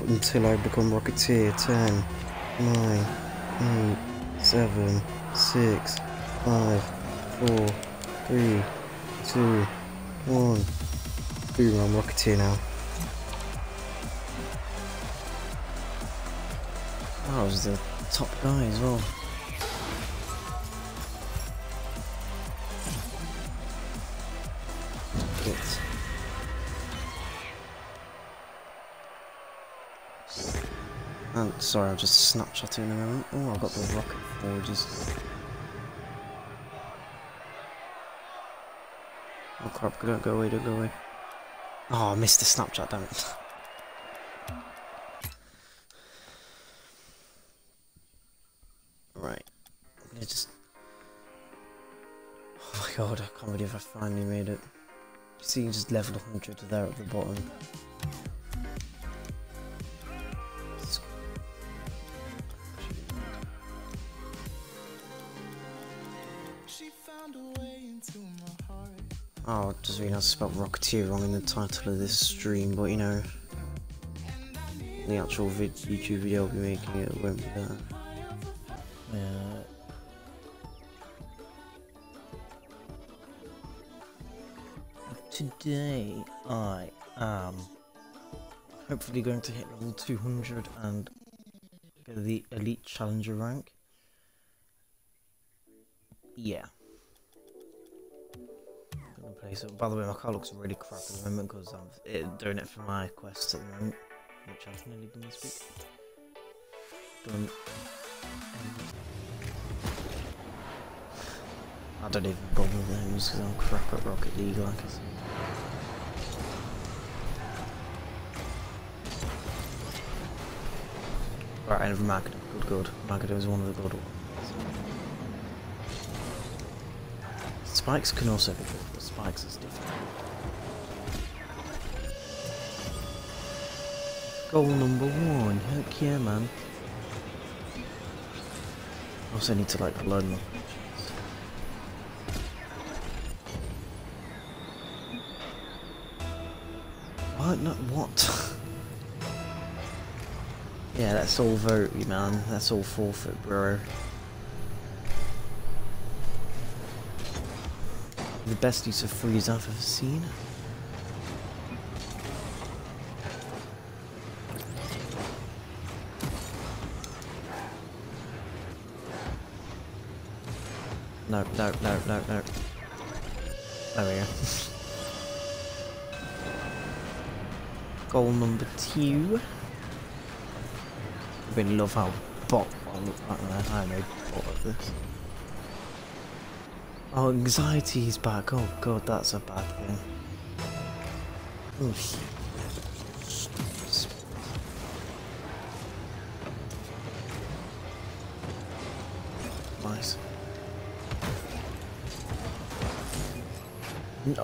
until I become Rocketeer. 10, 9, 8, 7, 6, 5, 4, 3, 2, 1. Boom, I'm Rocketeer now. I was the top guy as well. Good. And sorry, I'm just snapshotting in a moment. Oh, I've got the rocket forges. Oh crap, don't go away, don't go away. Oh, I missed the snapshot, damn it. Right. I'm gonna just... Oh my god, I can't believe I finally made it. You see, you just leveled 100 there at the bottom. Oh, I just realised I spelled Rocketeer wrong in the title of this stream, but you know, the actual YouTube video I'll be making it won't be that. Today I am hopefully going to hit level 200 and get the Elite Challenger rank. Yeah. Gonna play so. By the way, my car looks really crap at the moment because I'm doing it for my quests at the moment, which I've nearly done this week. Done. I don't even bother with those because I'm crap at Rocket League, like I said. Right, and Magda. Good. Magda is one of the good ones. Spikes can also be good, but Spikes is different. Goal number 1. Heck yeah, man. I also need to like learn more. What? No, what? Yeah, that's all vote, man. That's all forfeit, bro. The best use of freeze I've ever seen. No. There we go. Goal number 2. I really love how bot I look like there. I know bot like this. Oh, anxiety's back. Oh god, that's a bad thing. Oof. Nice. No.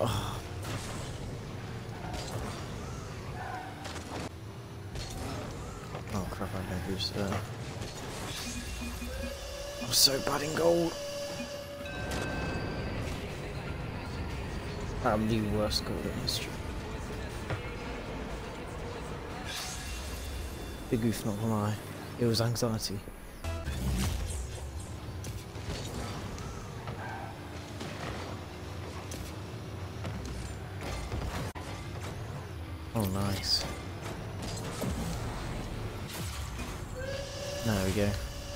Oh crap, I don't boost that. I'm so bad in gold. I'm the worst goal in history. Big goof, not gonna lie. It was anxiety. Oh, nice. There we go.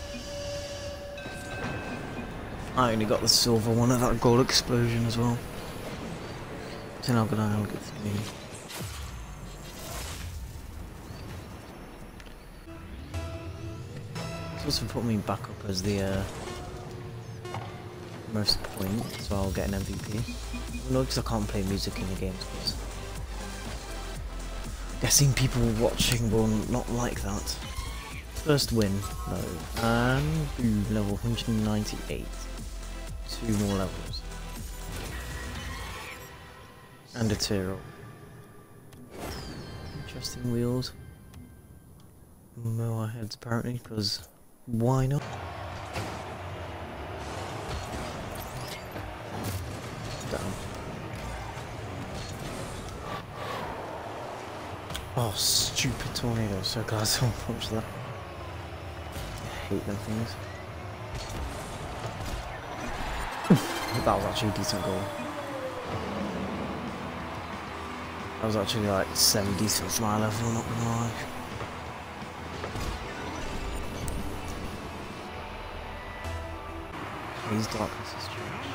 I only got the silver one of that gold explosion as well. Then I'm gonna get through. It's also put me back up as the most points, so I'll get an MVP. No, because I can't play music in the games, because guessing people watching will not like that. First win, though, and boom, level 198. 2 more levels. And a tier up. Interesting wheels. Mower heads apparently, because why not? Damn. Oh, stupid tornado. So glad someone punched that. I hate them things. That was actually a decent goal. That was actually like 7 decent for my level, not gonna lie. Haze Darkness is trash.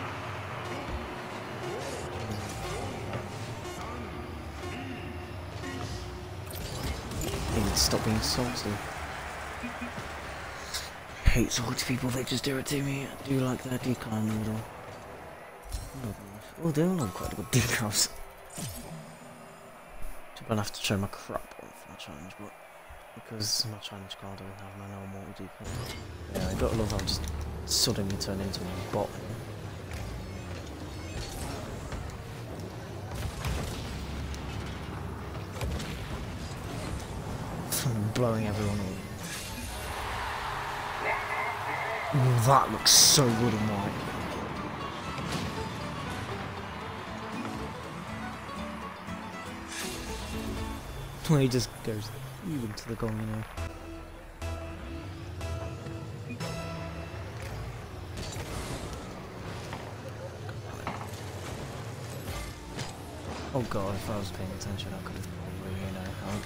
They need to stop being salty. I hate salty people, they just irritate me. I do like their decline noodle. Oh, they all have quite good decals. I'm gonna have to show my crap one for my challenge, but because my challenge card doesn't have my normal decal. Yeah, I gotta love how I just suddenly turn into a bot. I'm blowing everyone up. Ooh, that looks so good in white. He just goes into the goal, you know. Oh god, if I was paying attention, I could have probably, you know, helped.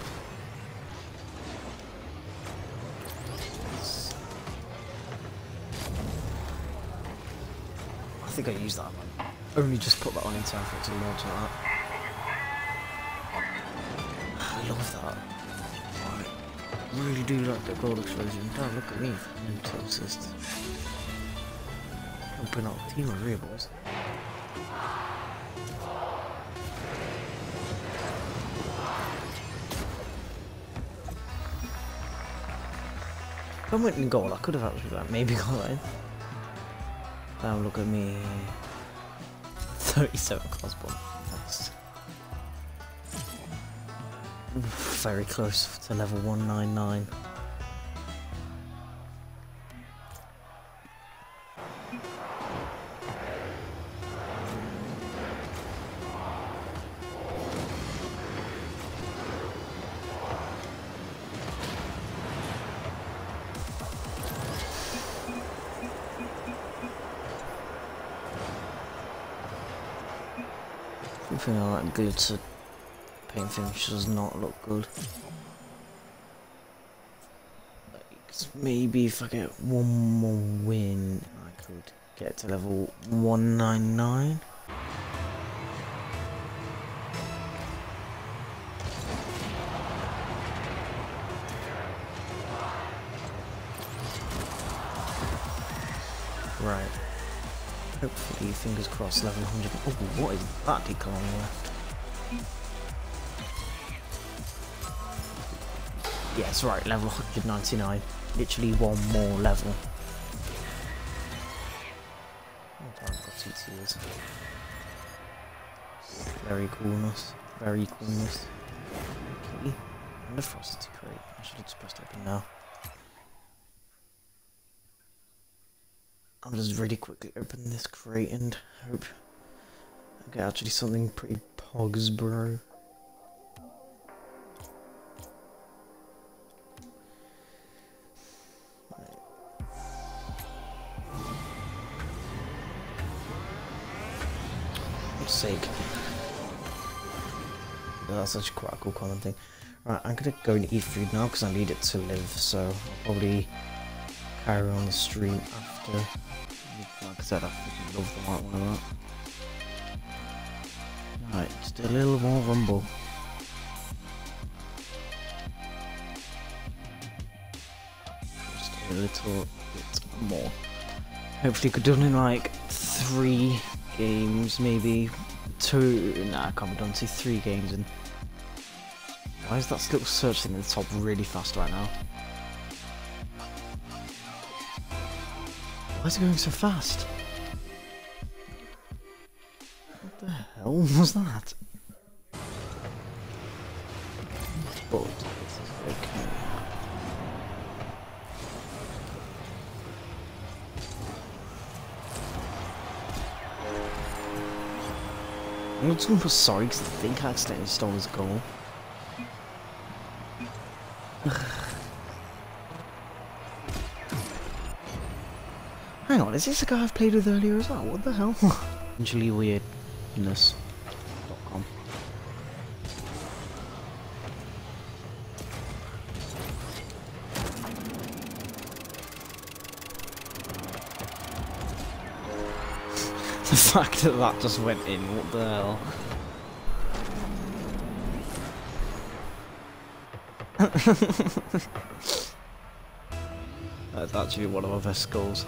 I think I used that one. Only just put that on in time for it to launch like that. I love that. I really do like the goal explosion. Don't look at me, I'm top assist. Helping out the team of real boys. If I went in goal, I could have actually like maybe got that in. Now look at me. 37 crossbar. That's very close to level 199. Something like that glitter paint finish does not look good. Like, maybe if I get one more win, I could get to level 199. Right. Hopefully, fingers crossed, level 100. Oh, what is that decal on the left? Yes, right, level 199. Literally one more level. Oh, damn, I've got 2 tiers. Very coolness. Very coolness. Okay. And the frosty crate. I should have just pressed open now. I'll just really quickly open this crate and hope I get actually something pretty pogs, bro. For sake. That's actually quite a cool common thing. Right, I'm gonna go and eat food now because I need it to live, so I'll probably carry on the stream after. Like I said, I fucking love the white one of that. Right, just a little more rumble. Just a little bit more. Hopefully could have done in like 3 games, maybe 2. Nah, I can't be done to 3 games. And why is that little search thing at the top really fast right now? Why is it going so fast? What the hell was that? But okay. I'm just gonna put sorry because I think I accidentally stole his goal. Hang on, is this the guy I've played with earlier as well? What the hell? Essentially weirdness.com. The fact that that just went in, what the hell? That's actually one of my best goals.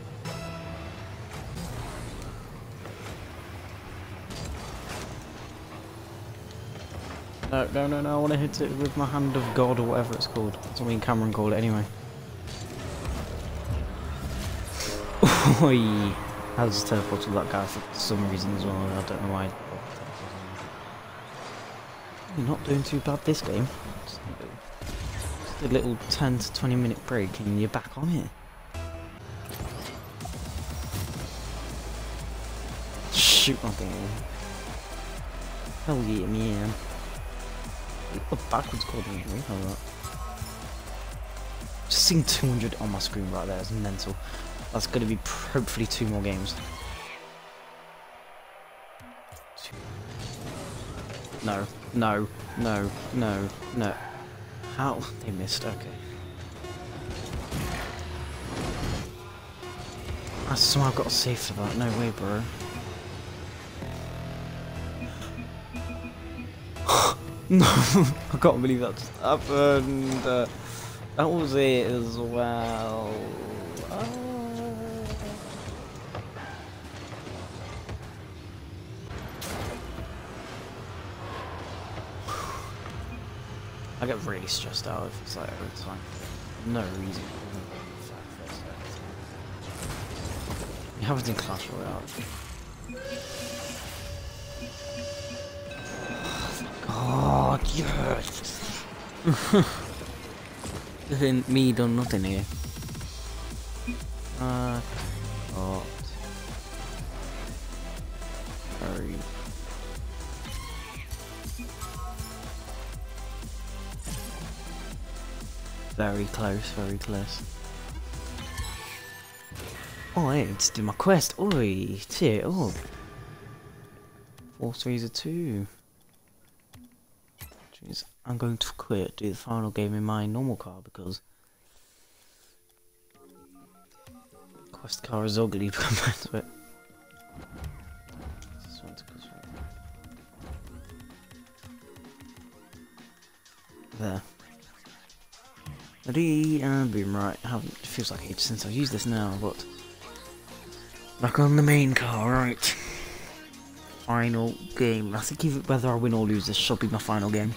No, no, no, no, I want to hit it with my hand of God or whatever it's called. That's what me and Cameron call it anyway. Oi! I was teleported that guy for some reason as well, I don't know why. You're not doing too bad this game. Just a little 10 to 20 minute break and you're back on it. Shoot my thing. Hell yeah, man. The backwards coordination, how that? Just seeing 200 on my screen right there is mental. That's going to be hopefully 2 more games. No, no, no, no, no. How? They missed, okay. I somehow got a save for that, no way, bro. No, I can't believe that just happened. That was it as well. I get really stressed out if it's like every time. No reason. You have it in Clash Royale. God, yes! Me done nothing here. Oh. Sorry. Very close, very close. Oh, I need to do my quest. Oi, shit, oh. 4 3s are 2. Jeez, I'm going to quit, do the final game in my normal car because quest car is ugly compared to it. There. Ready and boom, right. It feels like ages since I've used this now, but back on the main car, right. Final game. I think whether I win or lose, this should be my final game.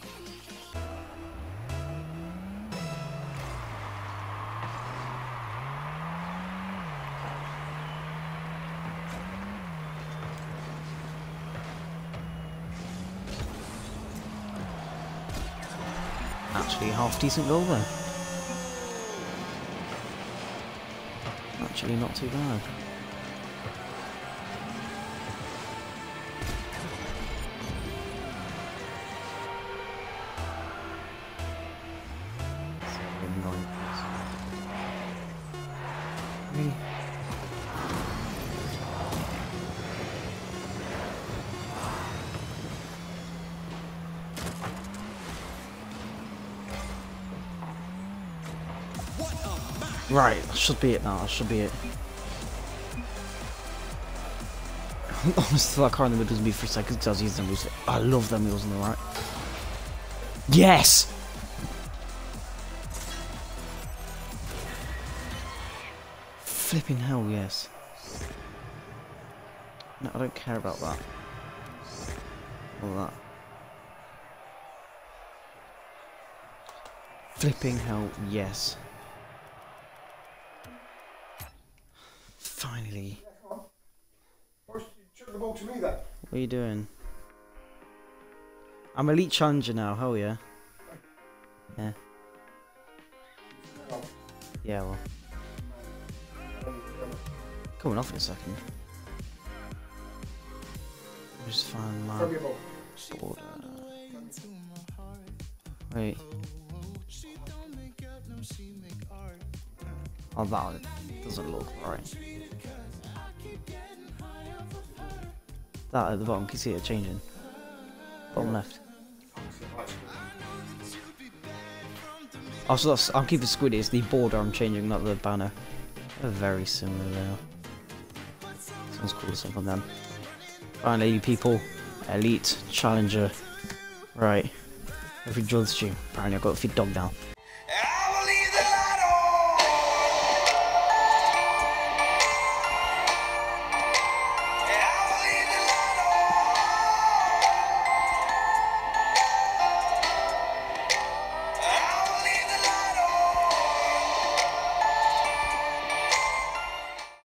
Actually, a half decent goal there. Actually, not too bad. Right, that should be it now, that should be it. Honestly, that car in the middle doesn't be for seconds, I was using them. I love them wheels on the right. Yes! Flipping hell, yes. No, I don't care about that. All that. Flipping hell, yes. Finally. What are you doing? I'm Elite Challenger now, hell yeah. Yeah. Yeah, well. Coming off in a second. Just find my border. Wait. Oh, that one. Doesn't look right. That at the bottom, can you see it changing? Bottom left. Also, I'm keeping Squiddy. It's the border I'm changing, not the banner. They're very similar now. Sounds cool, something on them. Finally, you people. Elite, Challenger. Right. If you enjoyed the stream, apparently I got to feed dog now.